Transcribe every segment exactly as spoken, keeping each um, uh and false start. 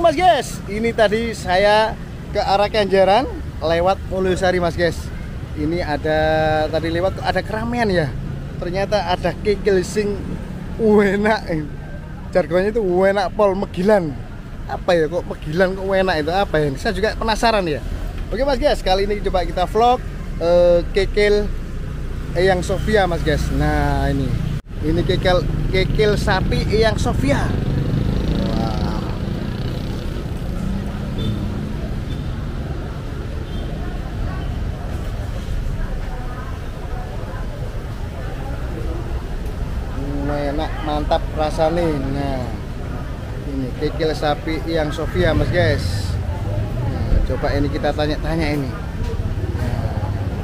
Mas guys, ini tadi saya ke arah Kenjeran lewat Mulyosari Mas guys. Ini ada tadi lewat ada keramaian ya. Ternyata ada kikil sing enak. Jargonnya itu enak pol megilan. Apa ya kok megilan kok enak itu apa ya? Saya juga penasaran ya. Oke Mas guys, kali ini coba kita vlog uh, kikil Eyang Sofia Mas guys. Nah ini, ini kikil kikil sapi Eyang Sofia. Enak, mantap rasanya. Nah ini kikil sapi Eyang Sofia Mas guys. Nah, coba ini kita tanya-tanya ini. Nah.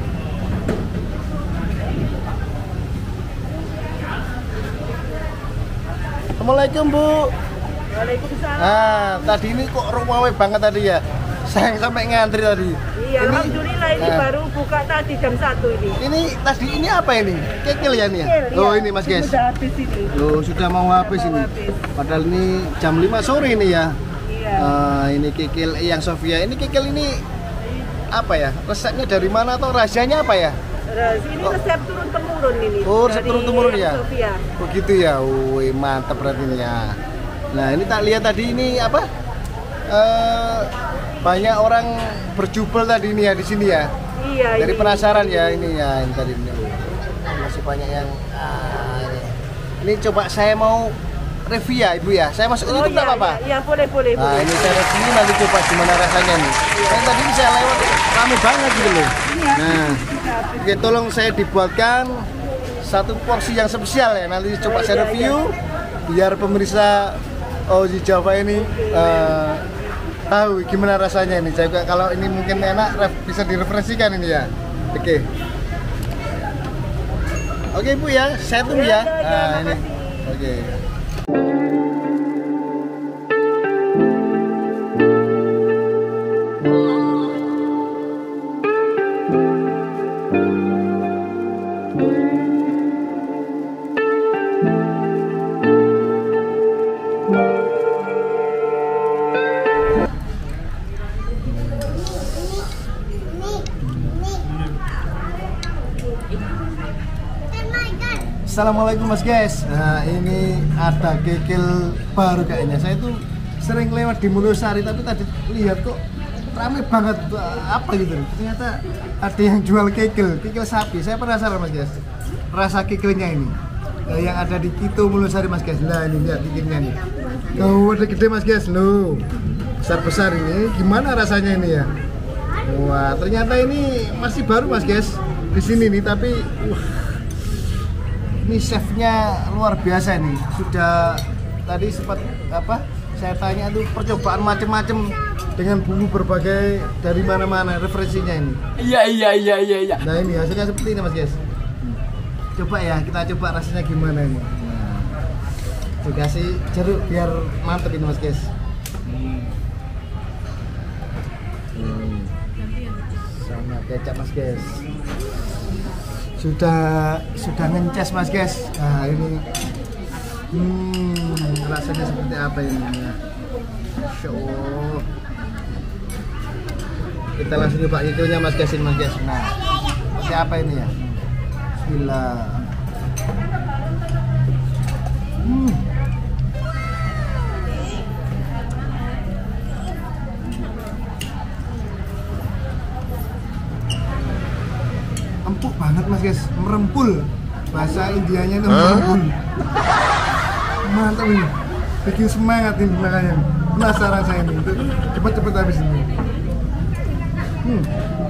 Assalamualaikum Bu. Waalaikumsalam. Ah tadi ini kok ramai banget tadi ya. Sayang sampai ngantri tadi. Iya, ini, alhamdulillah ini nah, baru buka tadi jam satu ini. Ini tadi ini apa ini? Kikil ya nih ya? Kikil, oh ya. Ini Mas guys. Sudah habis ini. Loh, sudah mau sudah habis mau ini. Habis. Padahal ini jam lima sore ini ya. Iya. Uh, ini kikil Eyang Sofia. Ini kikil ini apa ya? Resepnya dari mana atau rahasianya apa ya? Ini oh. resep turun temurun ini. Oh, resep turun temurun ya? Sofia. Oh gitu ya. Wih, mantap berarti ini ya. Nah, ini tak lihat tadi ini apa? Uh, banyak orang berjubel tadi ini ya di sini ya. Iya. Dari ini, penasaran ini. ya ini ya ini tadi ini. Masih banyak yang ah, ini. Ini coba saya mau review ya Ibu ya. Saya masuk oh, YouTube iya, apa-apa? Iya, iya, boleh boleh. Nah, boleh. ini saya review nanti coba gimana rasanya nih. Iya. Kan tadi ini saya lewat rame banget gitu loh. Iya. Nah, oke tolong saya dibuatkan satu porsi yang spesial ya. Nanti coba oh, saya iya, review iya. biar pemirsa O J Java ini uh, tahu gimana rasanya ini. Juga kalau ini mungkin enak bisa direferensikan ini ya. Oke. Oke Bu ya, saya tunggu ya. Nah, ini. Oke. Assalamualaikum Mas guys. Nah ini ada kikil baru kayaknya. Saya tuh sering lewat di Mulyosari tapi tadi lihat kok ramai banget apa gitu. Ternyata ada yang jual kikil, kikil sapi. Saya penasaran Mas guys. Rasa kikilnya ini eh, yang ada di Kito Mulyosari Mas guys. Nah ini lihat kikilnya nih. Oh ada gede Mas guys. Loh besar-besar ini. Gimana rasanya ini ya? Wah ternyata ini masih baru Mas guys di sini nih tapi. Wah, ini chefnya luar biasa nih. Sudah tadi sempat apa? Saya tanya tuh percobaan macam-macam dengan bumbu berbagai dari mana-mana referensinya ini. Iya iya iya iya iya. Nah ini hasilnya seperti ini Mas guys. Coba ya kita coba rasanya gimana ini. Nah, dikasih jeruk biar mantep ini Mas guys. Hmm. Hmm. Sama kecap Mas guys. Sudah sudah ngeces Mas guys. Nah ini hmm, rasanya seperti apa ini ya. Show. Kita langsung coba kikilnya Mas guys ini Mas guys. Nah seperti apa ini ya. Bismillah. Hmm. Empuk banget Mas guys, merempul. Bahasa Indianya itu merempul. Mantap ini, bikin semangat ini makanya. Penasaran saya ini, untuk cepet-cepet habis ini. Hmm.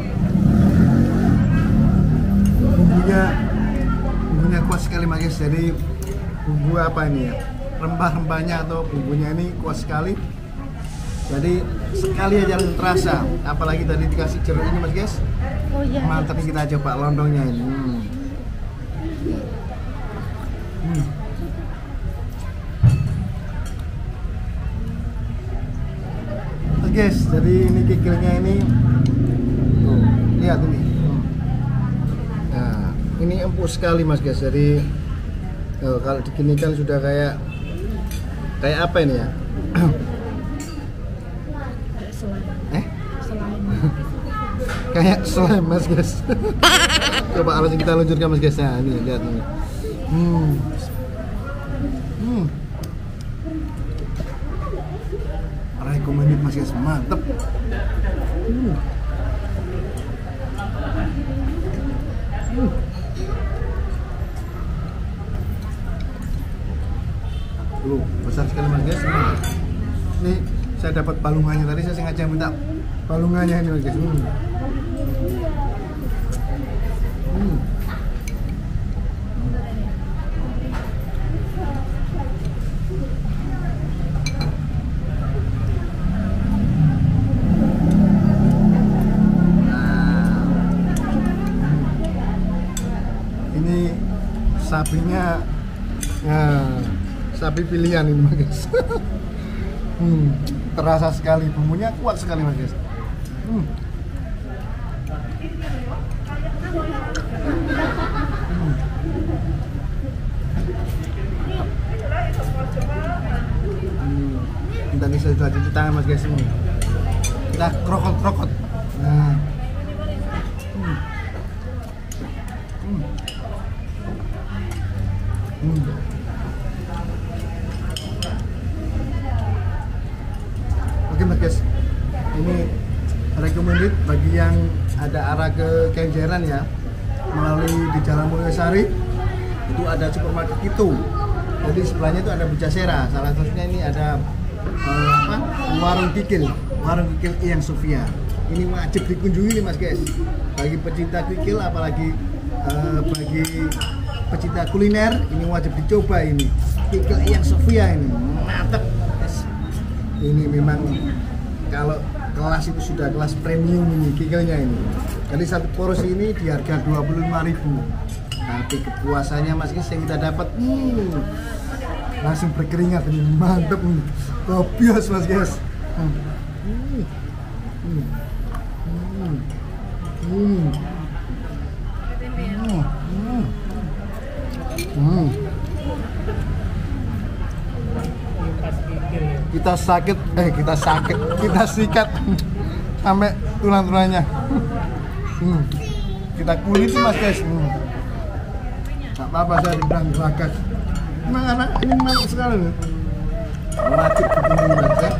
Bumbunya, bumbunya kuat sekali Mas guys. Jadi bumbu apa ini ya? Rempah-rempahnya atau bumbunya ini kuat sekali. Jadi sekali aja langsung terasa. Apalagi tadi dikasih jeruk ini Mas guys. Oh, iya. Mantap nih kita coba lontongnya ini. Hmm. Hmm. Oke guys, jadi ini kikilnya ini. Tuh, lihat ini. Nah, ini empuk sekali Mas guys. Jadi oh, kalau diginikan sudah kayak kayak apa ini ya? kayak slime mas guys. Coba langsung kita luncurkan mas guys. Nah ini lihat nih. Hmm. Hmm. Recommended mas guys, mantep. Hmm. Hmm. Tuh, besar sekali mas guys. Ini saya dapat balungannya tadi, saya sengaja minta balungannya ini mas guys. Hmm. Hmm. Sapinya ya, sapi pilihan ini mas guys. hmm, terasa sekali, bumbunya kuat sekali mas guys. hmm. Hmm. Hmm. Kita bisa cuci tangan mas guys. hmm. Kita krokot-krokot. Nah. hmm. Hmm. Hmm. Oke mas guys, ini recommended bagi yang ada arah ke Kenjeran ya, melalui di Jalan Mulyosari itu ada supermarket itu. Jadi sebelahnya itu ada Bujasera. Salah satunya ini ada uh, apa? Warung Kikil, warung Kikil Eyang Sofia. Ini wajib dikunjungi nih mas guys. Bagi pecinta kikil, apalagi uh, bagi pecinta kuliner, ini wajib dicoba ini. Kikil Eyang Sofia ini mantap. Yes. Ini memang kalau kelas itu sudah kelas premium ini kikilnya ini. Jadi satu porsi ini di harga dua puluh lima ribu. Tapi kepuasannya mas guys yang kita dapat hmm, langsung berkeringat ini, mantap nih. Kopios mas guys. Hmm. Hmm. Hmm. Hmm. Hmm. Hmm. Hmm. Kita sakit, eh kita sakit, kita sikat sampai tulang-tulangnya. Hmm. Kita kulit mas guys. Hmm. Tak apa-apa saya dibilang bakat. Memang anak ini menarik sekali nih. Wajib dikunjungi mas ya.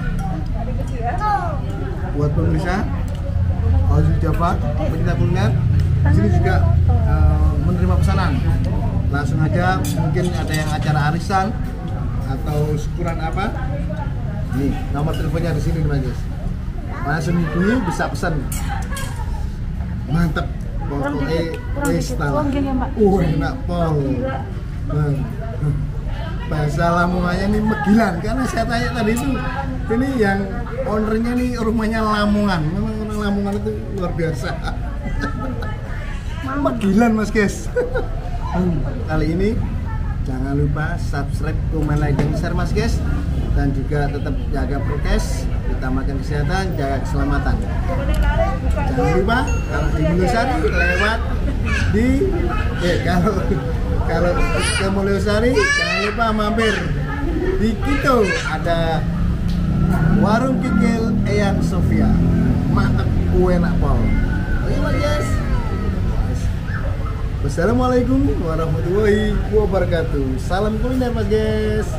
Buat pemirsa, kalau di Java, pecinta kuliner, di sini juga uh, menerima pesanan. Langsung aja, mungkin ada yang acara arisan atau syukuran apa. Nih, nomor teleponnya di sini mas guys. Langsung hubungi, bisa pesan. Mantap. Pokoknya kristal. Uh, enak pol. Bahasa Lamongannya nih Megilan, karena saya tanya tadi itu ini yang ownernya nih rumahnya Lamongan. Memang orang Lamongan itu luar biasa. Megilan mas guys. Kali ini jangan lupa subscribe, komen, like, dan share mas guys. Dan juga tetap jaga prokes, utamakan kesehatan, jaga keselamatan. Jangan lupa kalau di Mulyosari lewat di eh kalau kalau ke Mulyosari jangan lupa mampir di Kito, ada warung kikil Eyang Sofia. Mantap, kue enak pol. Oke mas guys. Wassalamualaikum warahmatullahi wabarakatuh. Salam kuliner mas guys.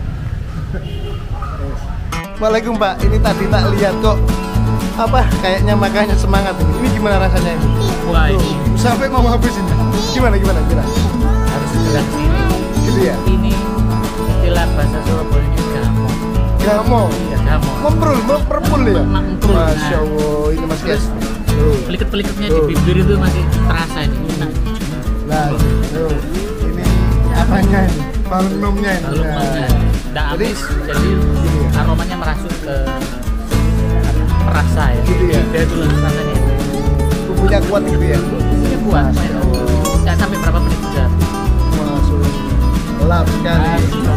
Waalaikumsalam Pak, ini tadi tak lihat kok apa kayaknya makanya semangat ini. Ini gimana rasanya ini? Wah ini Tuh, sampai mau habis ini. Gimana gimana gimana? harus segera kesini. Gitu ya? Ini istilah bahasa Surabaya ini gamo. Gamo. Iya gamo. Memprul, memperpul ya. Memprul. Masya Allah, ini mas guys. Tuh. Pelikit-pelikitnya di bibir itu masih terasa ini. Enak. Nah, tuh. Ini apanya ini? Balunumnya ini. Lalu Nah. tidak amis, jadi aromanya merasuk ke perasa ya. Gitu ya? Dia itu rasanya. Bumbunya kuat gitu ya. Ini buat. Nggak sampai berapa menit juga. Masuk. Lap sekali.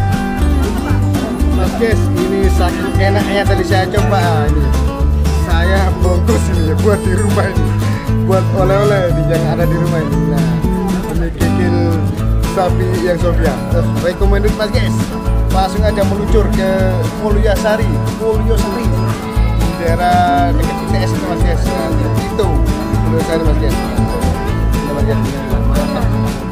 Mas guys, ini saking enaknya tadi saya coba ah, ini. Saya bungkus ini ya, buat di rumah ini. Buat oleh-oleh yang ada di rumah ini. Nah, ini kikil sapi Eyang Sofia. Uh, recommended mas guys. Langsung aja meluncur ke Mulyosari, Mulyosari. Di daerah dekat I T S itu mas guys. Nah, itu Mulyo Sari Mas Dian. Mas Dian.